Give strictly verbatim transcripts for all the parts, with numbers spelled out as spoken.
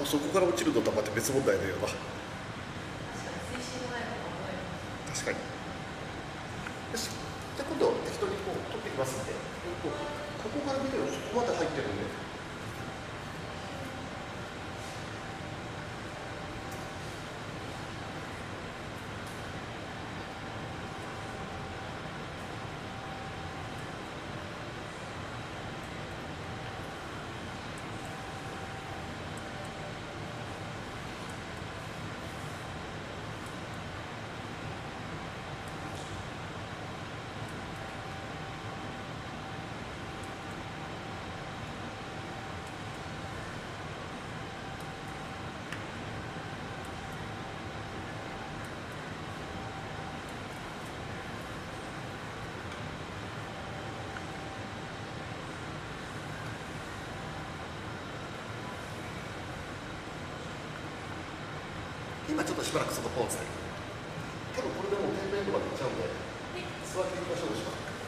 そこから落ちるのとはまた別問題だよな。確かに。よし、じゃあ今度適当にこう取ってきますんで、ここから見てもそこまで入ってるんで。今ちょっとしばらくそのポーズで、多分これでもう天然とかでいっちゃうんで、座っていきましょうでしょうか。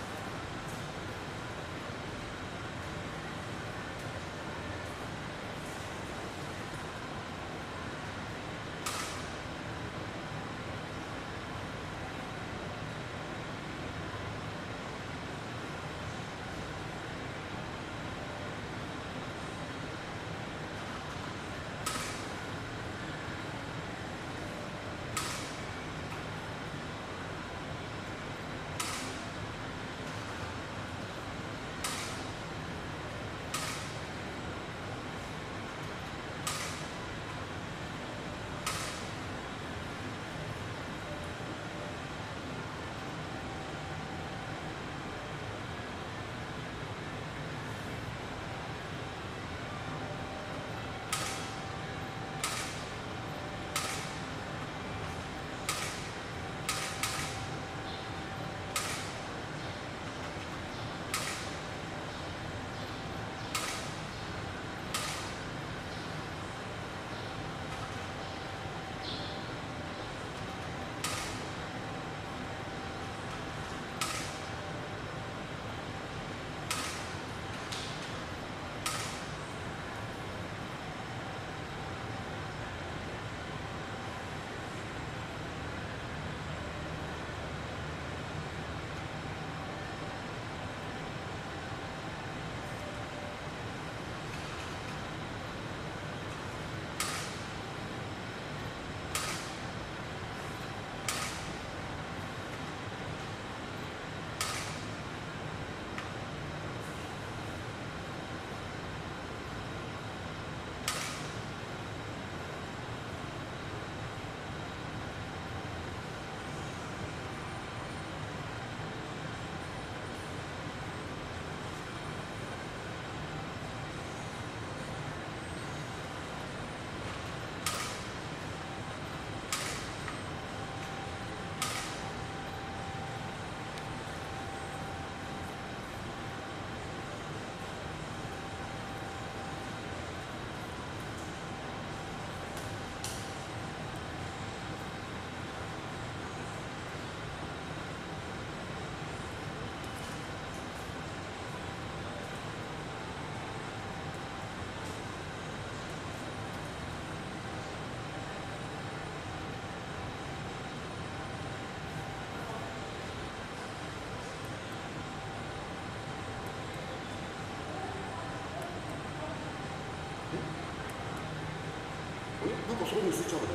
なんかそこについちゃうの？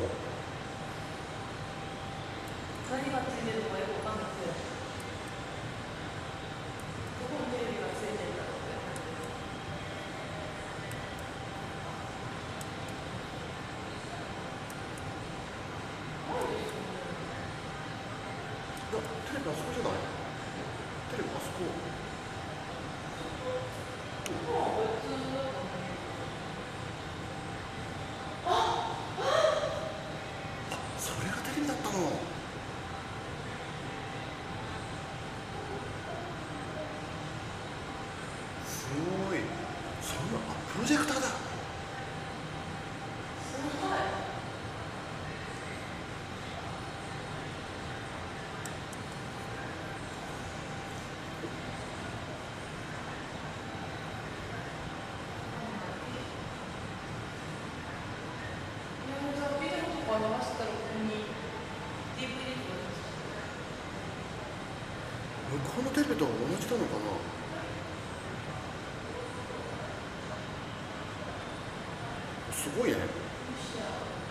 何がついてるのかよくわかんなくて、どこにテレビがついてるんだろうって。 いや、テレビあそこじゃない？テレビあそこ。それがテレビだったの。すごい。そんな、あ、プロジェクターだ。 か流したらここに ディーブイディー とか向こうのテレビと同じなのかな。すごいね。 出ます。